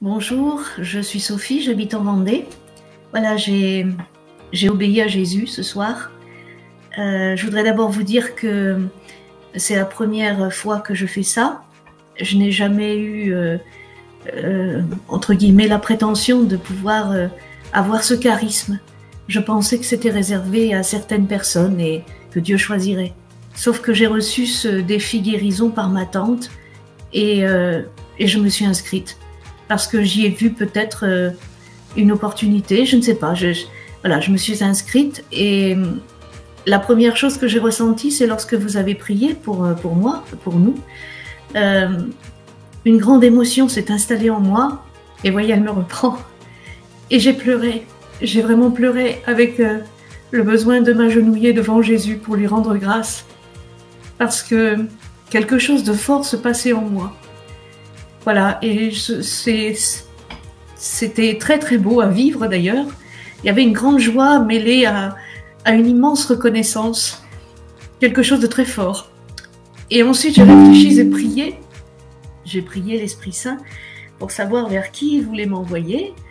Bonjour, je suis Sophie, j'habite en Vendée. Voilà, j'ai obéi à Jésus ce soir. Je voudrais d'abord vous dire que c'est la première fois que je fais ça. Je n'ai jamais eu, entre guillemets, la prétention de pouvoir avoir ce charisme. Je pensais que c'était réservé à certaines personnes et que Dieu choisirait. Sauf que j'ai reçu ce défi guérison par ma tante et je me suis inscrite. Parce que j'y ai vu peut-être une opportunité, je ne sais pas. Voilà, je me suis inscrite et la première chose que j'ai ressentie, c'est lorsque vous avez prié pour moi, pour nous. Une grande émotion s'est installée en moi et voyez, elle me reprend. Et j'ai pleuré, j'ai vraiment pleuré avec le besoin de m'agenouiller devant Jésus pour lui rendre grâce. Parce que quelque chose de fort se passait en moi. Voilà, et c'était très très beau à vivre d'ailleurs. Il y avait une grande joie mêlée à une immense reconnaissance, quelque chose de très fort. Et ensuite j'ai réfléchi, j'ai prié l'Esprit Saint pour savoir vers qui il voulait m'envoyer.